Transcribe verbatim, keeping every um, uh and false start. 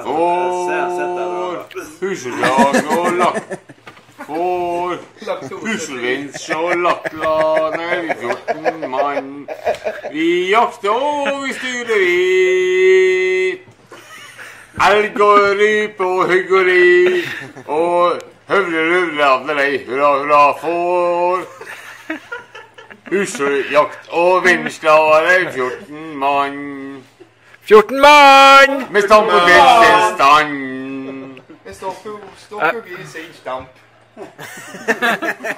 får Husseldag og lagt får Husselvins og laktlaner fjorten mann. Vi jakter og vi styrer i elg og rype og hyggelig og høvle røvle avdelei, hurra, hurra, får Husseljakt og vindslare fjorten mann. fjorten mann! Med stamp og best stand. Med stopp og gris i stamp.